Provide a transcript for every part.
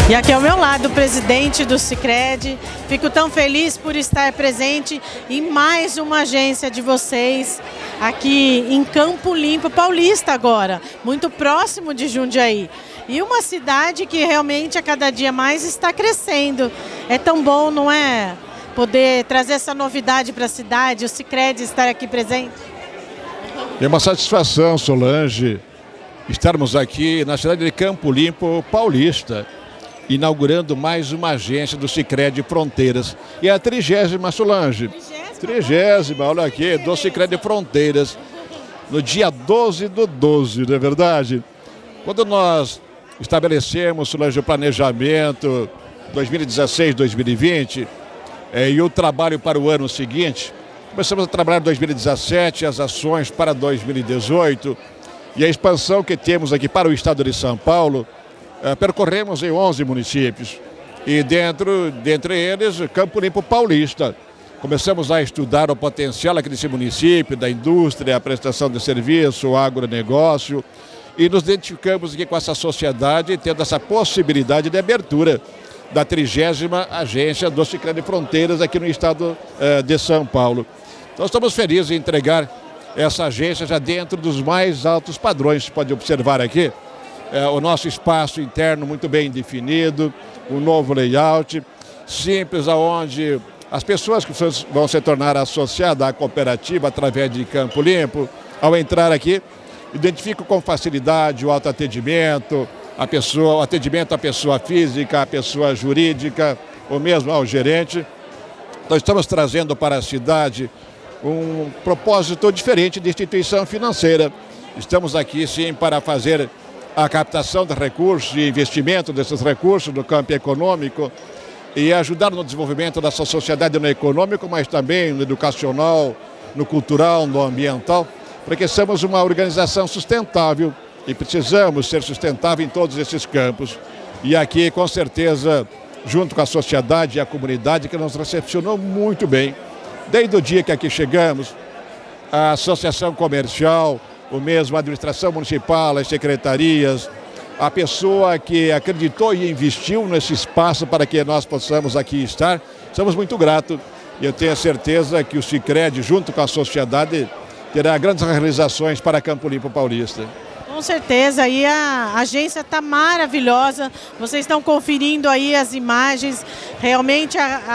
E aqui ao meu lado o presidente do Sicredi. Fico tão feliz por estar presente em mais uma agência de vocês aqui em Campo Limpo Paulista agora, muito próximo de Jundiaí. E uma cidade que realmente a cada dia mais está crescendo. É tão bom, não é? Poder trazer essa novidade para a cidade, o Sicredi estar aqui presente. É uma satisfação, Solange, estarmos aqui na cidade de Campo Limpo Paulista, inaugurando mais uma agência do Sicredi Fronteiras. E é a 30ª, Solange. 30ª, olha aqui, do Sicredi Fronteiras, no dia 12/12, não é verdade? Quando nós estabelecemos, Solange, o planejamento 2016-2020 e o trabalho para o ano seguinte, começamos a trabalhar em 2017, as ações para 2018 e a expansão que temos aqui para o estado de São Paulo. Percorremos em 11 municípios e dentre eles Campo Limpo Paulista. Começamos a estudar o potencial aqui desse município, da indústria, a prestação de serviço, o agronegócio, e nos identificamos aqui com essa sociedade, tendo essa possibilidade de abertura da 30ª agência do Sicredi Fronteiras aqui no estado de São Paulo. Então estamos felizes em entregar essa agência já dentro dos mais altos padrões. Você pode observar aqui o nosso espaço interno muito bem definido, um novo layout, simples, onde as pessoas que vão se tornar associadas à cooperativa através de Campo Limpo, ao entrar aqui, identificam com facilidade o autoatendimento, o atendimento à pessoa física, à pessoa jurídica, ou mesmo ao gerente. Nós estamos trazendo para a cidade um propósito diferente de instituição financeira. Estamos aqui, sim, para fazer a captação de recursos e investimento desses recursos no campo econômico e ajudar no desenvolvimento dessa sociedade no econômico, mas também no educacional, no cultural, no ambiental, porque somos uma organização sustentável e precisamos ser sustentável em todos esses campos. E aqui, com certeza, junto com a sociedade e a comunidade que nos recepcionou muito bem. Desde o dia que aqui chegamos, a associação comercial, o mesmo a administração municipal, as secretarias, a pessoa que acreditou e investiu nesse espaço para que nós possamos aqui estar, somos muito gratos. E eu tenho a certeza que o Sicredi, junto com a sociedade, terá grandes realizações para Campo Limpo Paulista. Com certeza, e a agência está maravilhosa, vocês estão conferindo aí as imagens, realmente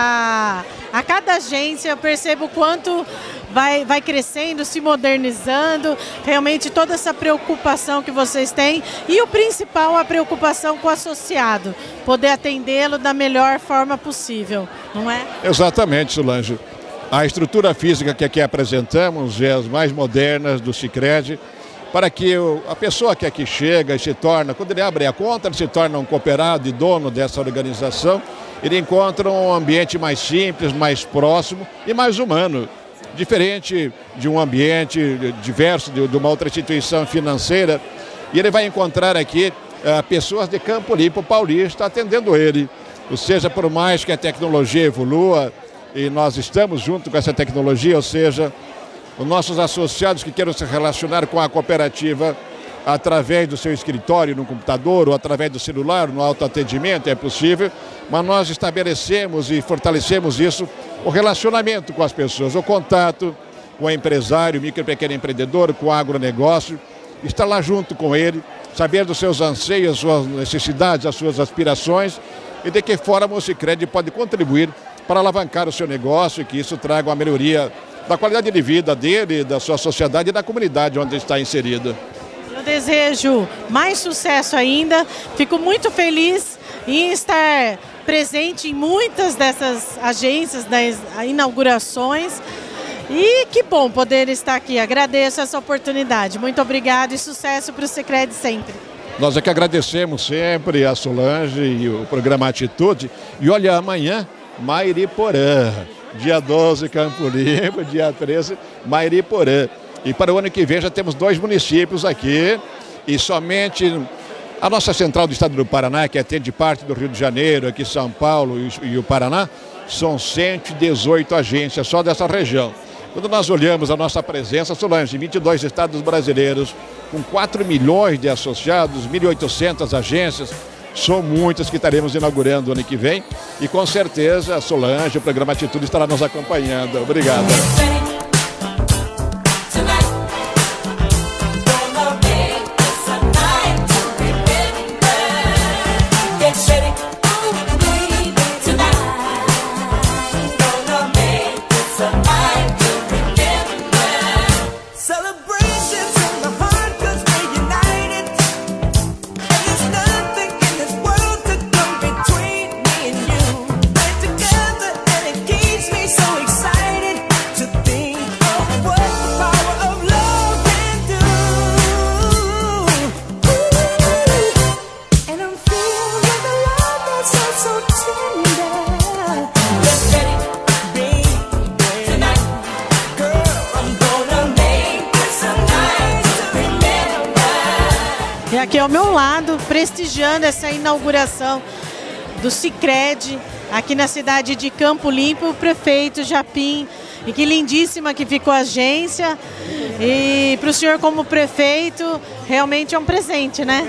a cada agência eu percebo o quanto vai crescendo, se modernizando, realmente toda essa preocupação que vocês têm e o principal, a preocupação com o associado, poder atendê-lo da melhor forma possível, não é? Exatamente, Solange. A estrutura física que aqui apresentamos é as mais modernas do Sicredi, para que a pessoa que aqui chega e se torna, quando ele abre a conta, ele se torna um cooperado e dono dessa organização, ele encontra um ambiente mais simples, mais próximo e mais humano, diferente de um ambiente diverso de uma outra instituição financeira. E ele vai encontrar aqui pessoas de Campo Limpo Paulista atendendo ele. Ou seja, por mais que a tecnologia evolua, e nós estamos junto com essa tecnologia, ou seja, os nossos associados que queiram se relacionar com a cooperativa através do seu escritório no computador ou através do celular, no autoatendimento, é possível, mas nós estabelecemos e fortalecemos isso, o relacionamento com as pessoas, o contato com o empresário, micro e pequeno empreendedor, com o agronegócio, estar lá junto com ele, saber dos seus anseios, as suas necessidades, as suas aspirações e de que forma o Sicredi pode contribuir para alavancar o seu negócio e que isso traga uma melhoria da qualidade de vida dele, da sua sociedade e da comunidade onde está inserido. Eu desejo mais sucesso ainda, fico muito feliz em estar presente em muitas dessas agências, das inaugurações e que bom poder estar aqui, agradeço essa oportunidade, muito obrigada e sucesso para o Sicredi sempre. Nós é que agradecemos sempre a Solange e o programa Atitude e olha, amanhã Mairiporã. Dia 12, Campo Limpo, dia 13, Mairiporã. E para o ano que vem já temos 2 municípios aqui e somente a nossa central do estado do Paraná, que atende parte do Rio de Janeiro, aqui São Paulo e o Paraná, são 118 agências só dessa região. Quando nós olhamos a nossa presença, Solange, em 22 estados brasileiros, com 4 milhões de associados, 1.800 agências, São muitas que estaremos inaugurando ano que vem. E com certeza a Solange, o programa Atitude, estará nos acompanhando. Obrigado. E aqui ao meu lado, prestigiando essa inauguração do Sicredi, aqui na cidade de Campo Limpo, o prefeito Japim. E que lindíssima que ficou a agência. E para o senhor como prefeito, realmente é um presente, né?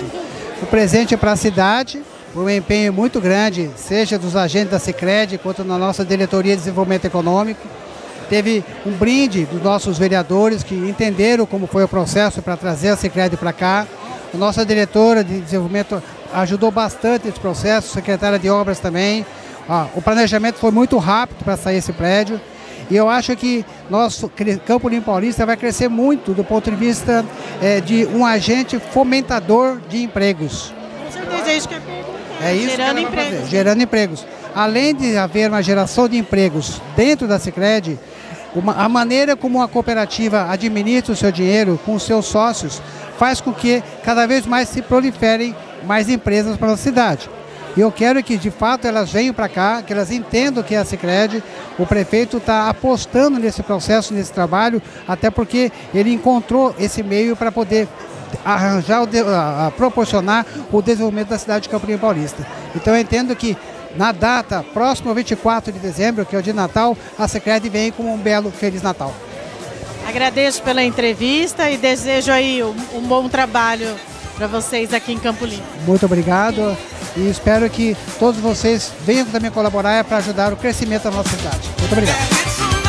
O presente para a cidade, um empenho muito grande, seja dos agentes da Sicredi, quanto na nossa Diretoria de Desenvolvimento Econômico. Teve um brinde dos nossos vereadores que entenderam como foi o processo para trazer a Sicredi para cá. A nossa diretora de desenvolvimento ajudou bastante esse processo, secretária de obras também. O planejamento foi muito rápido para sair esse prédio. E eu acho que nosso Campo Limpo Paulista vai crescer muito do ponto de vista de um agente fomentador de empregos. Com certeza, é isso que eu pergunto. É isso gerando que ela vai empregos. fazer, gerando empregos. Além de haver uma geração de empregos dentro da Sicredi, a maneira como a cooperativa administra o seu dinheiro com os seus sócios faz com que cada vez mais se proliferem mais empresas para a cidade. E eu quero que, de fato, elas venham para cá, que elas entendam que é a Sicredi. O prefeito está apostando nesse processo, nesse trabalho, até porque ele encontrou esse meio para poder arranjar, proporcionar o desenvolvimento da cidade de Campo Limpo Paulista. Então eu entendo que na data próxima, 24 de dezembro, que é o dia de Natal, a Sicredi vem com um belo Feliz Natal. Agradeço pela entrevista e desejo aí um bom trabalho para vocês aqui em Campo Limpo. Muito obrigado e espero que todos vocês venham também colaborar para ajudar o crescimento da nossa cidade. Muito obrigado.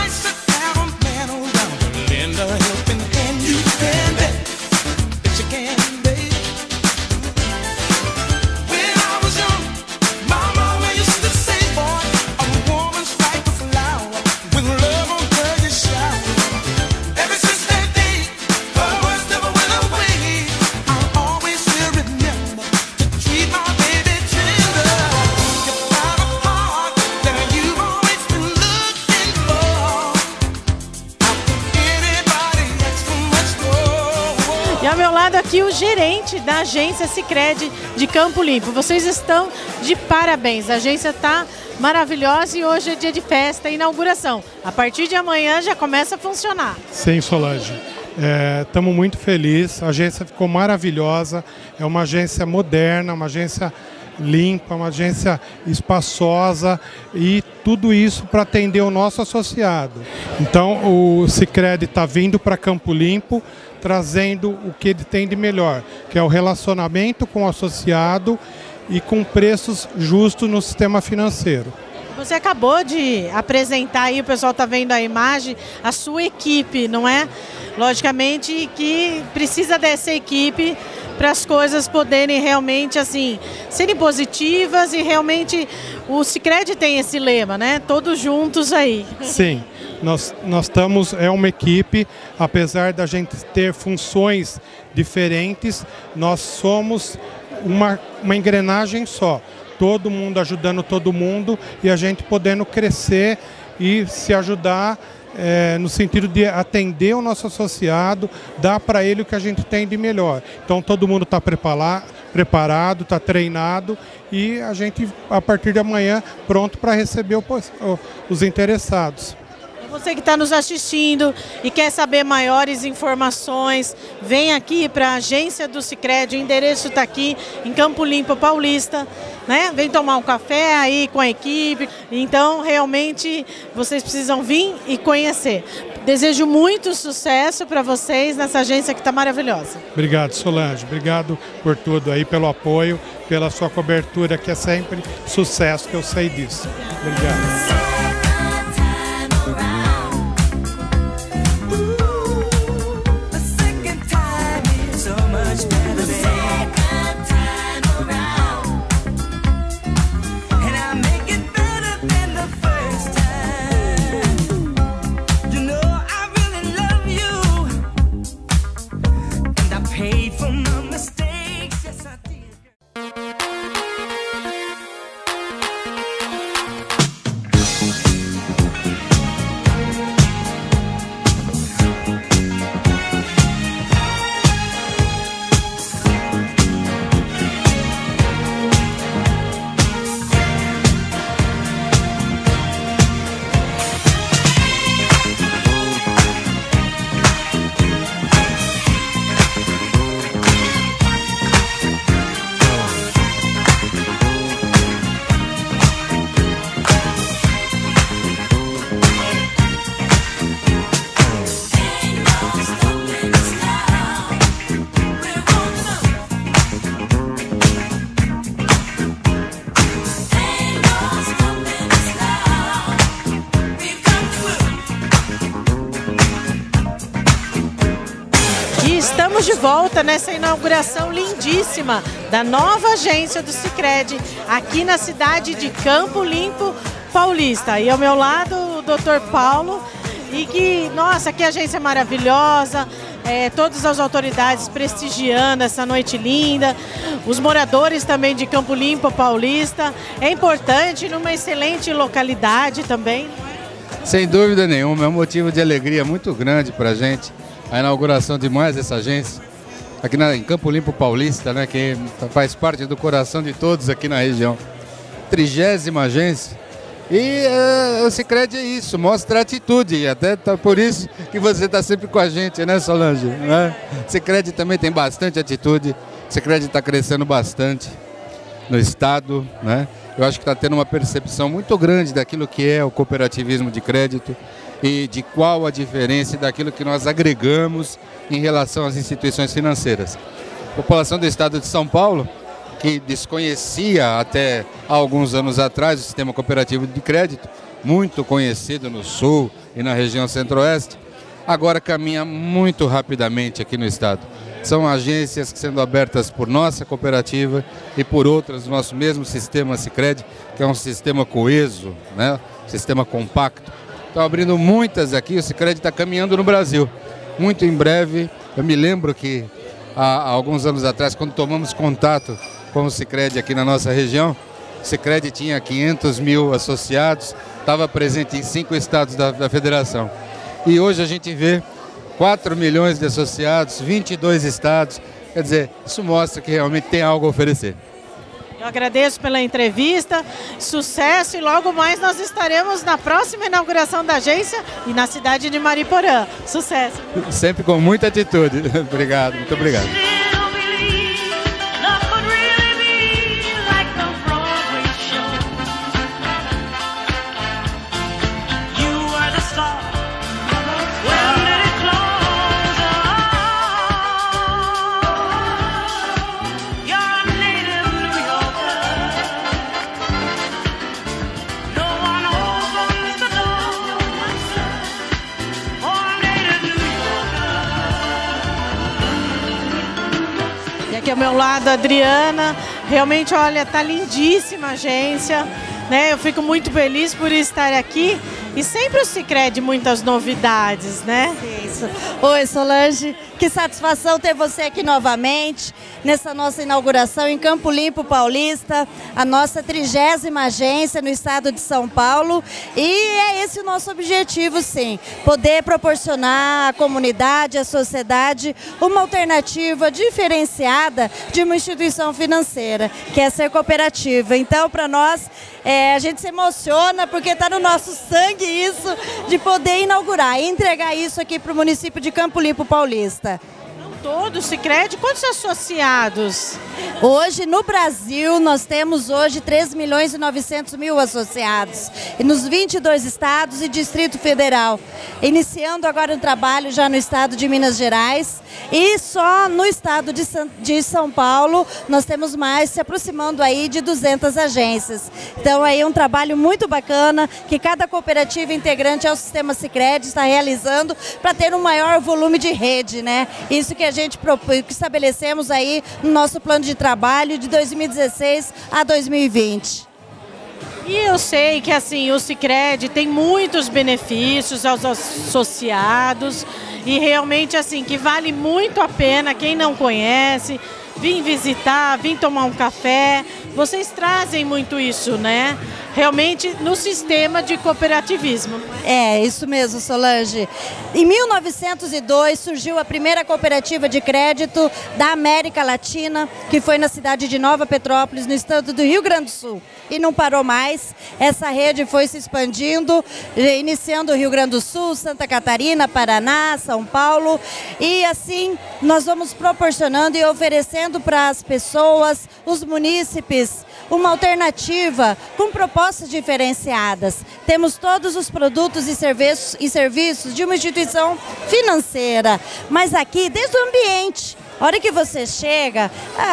E ao meu lado aqui o gerente da agência Sicredi de Campo Limpo. Vocês estão de parabéns, a agência está maravilhosa e hoje é dia de festa e inauguração. A partir de amanhã já começa a funcionar. Sim, Solange. Estamos muito felizes, a agência ficou maravilhosa, é uma agência moderna, uma agência limpa, uma agência espaçosa e tudo isso para atender o nosso associado. Então o Sicredi está vindo para Campo Limpo, trazendo o que ele tem de melhor, que é o relacionamento com o associado e com preços justos no sistema financeiro. Você acabou de apresentar aí, o pessoal está vendo a imagem, a sua equipe, não é? Logicamente que precisa dessa equipe para as coisas poderem realmente assim serem positivas e realmente o Sicredi tem esse lema, né? Todos juntos aí. Sim, nós estamos, é uma equipe, apesar da gente ter funções diferentes, nós somos uma engrenagem só. Todo mundo ajudando todo mundo e a gente podendo crescer e se ajudar no sentido de atender o nosso associado, dar para ele o que a gente tem de melhor. Então todo mundo está preparado, está treinado e a gente, a partir de amanhã, pronto para receber os interessados. Você que está nos assistindo e quer saber maiores informações, vem aqui para a agência do Sicredi, o endereço está aqui em Campo Limpo Paulista, né? Vem tomar um café aí com a equipe. Então, realmente, vocês precisam vir e conhecer. Desejo muito sucesso para vocês nessa agência que está maravilhosa. Obrigado, Solange. Obrigado por tudo aí, pelo apoio, pela sua cobertura, que é sempre sucesso, que eu sei disso. Obrigado. Estamos de volta nessa inauguração lindíssima da nova agência do Sicredi aqui na cidade de Campo Limpo Paulista. E ao meu lado o Dr. Paulo, e que, nossa, que agência maravilhosa, todas as autoridades prestigiando essa noite linda, os moradores também de Campo Limpo Paulista. É importante, numa excelente localidade também. Sem dúvida nenhuma, é um motivo de alegria muito grande para a gente. A inauguração de mais essa agência, aqui em Campo Limpo Paulista, né, que faz parte do coração de todos aqui na região. 30ª agência. E o Sicredi é isso, mostra atitude, e até por isso que você está sempre com a gente, né, Solange? Né? O Sicredi também tem bastante atitude, o Sicredi está crescendo bastante no estado, né? Eu acho que está tendo uma percepção muito grande daquilo que é o cooperativismo de crédito e de qual a diferença daquilo que nós agregamos em relação às instituições financeiras. A população do estado de São Paulo, que desconhecia até alguns anos atrás o sistema cooperativo de crédito, muito conhecido no sul e na região centro-oeste, agora caminha muito rapidamente aqui no estado. São agências sendo abertas por nossa cooperativa e por outras do nosso mesmo sistema Sicredi, que é um sistema coeso, né? Sistema compacto. Estão abrindo muitas aqui, o Sicredi está caminhando no Brasil. Muito em breve, eu me lembro que há alguns anos atrás, quando tomamos contato com o Sicredi aqui na nossa região, o Sicredi tinha 500 mil associados, estava presente em 5 estados da federação. E hoje a gente vê 4 milhões de associados, 22 estados, quer dizer, isso mostra que realmente tem algo a oferecer. Eu agradeço pela entrevista, sucesso, e logo mais nós estaremos na próxima inauguração da agência e na cidade de Mariporã. Sucesso! Sempre com muita atitude. Obrigado, muito obrigado. Aqui ao meu lado a Adriana, realmente, olha, tá lindíssima a agência, né? Eu fico muito feliz por estar aqui, e sempre o Sicredi muitas novidades, né? Isso. Oi, Solange, que satisfação ter você aqui novamente nessa nossa inauguração em Campo Limpo Paulista, a nossa 30ª agência no estado de São Paulo, e é esse o nosso objetivo, sim, poder proporcionar à comunidade, à sociedade, uma alternativa diferenciada de uma instituição financeira, que é ser cooperativa. Então, para nós, a gente se emociona porque está no nosso sangue que isso de poder inaugurar e entregar isso aqui para o município de Campo Limpo Paulista. Todo Sicredi, quantos associados? Hoje, no Brasil, nós temos hoje 3.900.000 associados, e nos 22 estados e Distrito Federal. Iniciando agora um trabalho já no estado de Minas Gerais, e só no estado de São Paulo nós temos mais, se aproximando aí de 200 agências. Então aí um trabalho muito bacana que cada cooperativa integrante ao sistema Sicredi está realizando para ter um maior volume de rede, né? Isso que a gente que estabelecemos aí no nosso plano de trabalho de 2016 a 2020. E eu sei que assim, o Sicredi tem muitos benefícios aos associados e realmente assim, que vale muito a pena quem não conhece, vir visitar, vir tomar um café. Vocês trazem muito isso, né? Realmente no sistema de cooperativismo. É, isso mesmo, Solange. Em 1902 surgiu a primeira cooperativa de crédito da América Latina, que foi na cidade de Nova Petrópolis, no estado do Rio Grande do Sul. E não parou mais, essa rede foi se expandindo, iniciando o Rio Grande do Sul, Santa Catarina, Paraná, São Paulo. E assim nós vamos proporcionando e oferecendo para as pessoas, os munícipes, uma alternativa com propostas diferenciadas. Temos todos os produtos e serviços de uma instituição financeira, mas aqui desde o ambiente. A hora que você chega,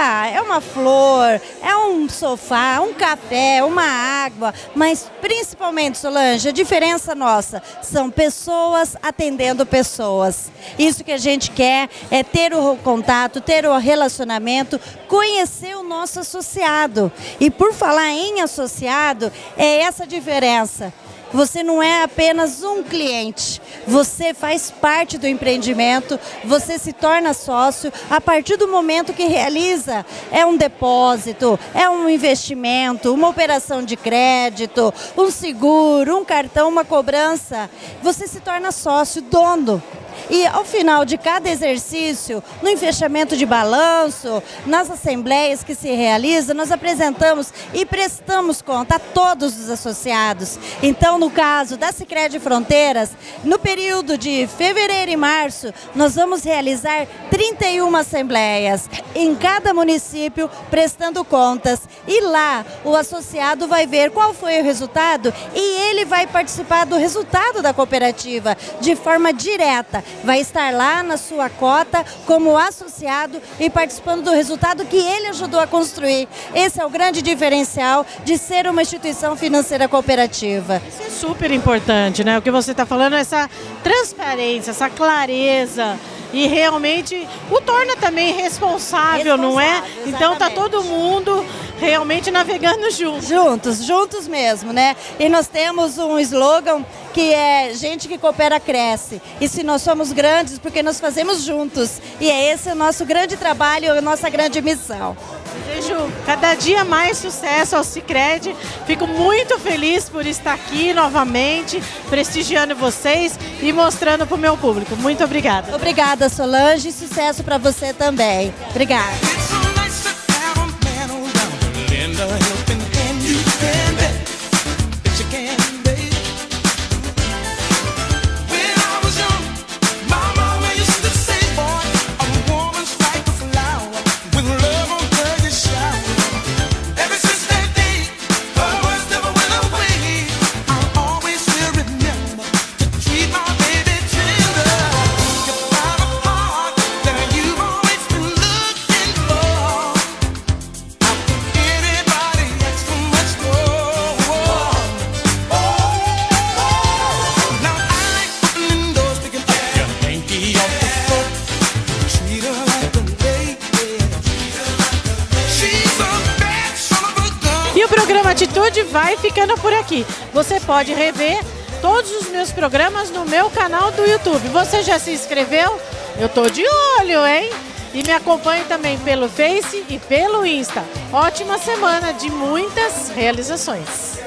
é uma flor, é um sofá, um café, uma água, mas principalmente, Solange, a diferença nossa são pessoas atendendo pessoas. Isso que a gente quer é ter o contato, ter o relacionamento, conhecer o nosso associado. E por falar em associado, é essa a diferença. Você não é apenas um cliente, você faz parte do empreendimento, você se torna sócio a partir do momento que realiza. É um depósito, é um investimento, uma operação de crédito, um seguro, um cartão, uma cobrança. Você se torna sócio, dono. E ao final de cada exercício, no fechamento de balanço, nas assembleias que se realizam, nós apresentamos e prestamos conta a todos os associados. Então, no caso da Sicredi Fronteiras, no período de fevereiro e março, nós vamos realizar 31 assembleias em cada município, prestando contas. E lá, o associado vai ver qual foi o resultado e ele vai participar do resultado da cooperativa de forma direta. Vai estar lá na sua cota como associado e participando do resultado que ele ajudou a construir. Esse é o grande diferencial de ser uma instituição financeira cooperativa. Isso é super importante, né? O que você está falando é essa transparência, essa clareza. E realmente o torna também responsável, não é? Exatamente. Então tá todo mundo realmente navegando juntos. Juntos mesmo, né? E nós temos um slogan que é gente que coopera cresce. E se nós somos grandes, porque nós fazemos juntos. E é esse o nosso grande trabalho, a nossa grande missão. Desejo cada dia mais sucesso ao Sicredi. Fico muito feliz por estar aqui novamente, prestigiando vocês e mostrando para o meu público. Muito obrigada. Obrigada, Solange, e sucesso para você também. Obrigada. Atitude vai ficando por aqui. Você pode rever todos os meus programas no meu canal do YouTube. Você já se inscreveu? Eu tô de olho, hein? E me acompanhe também pelo Face e pelo Insta. Ótima semana de muitas realizações.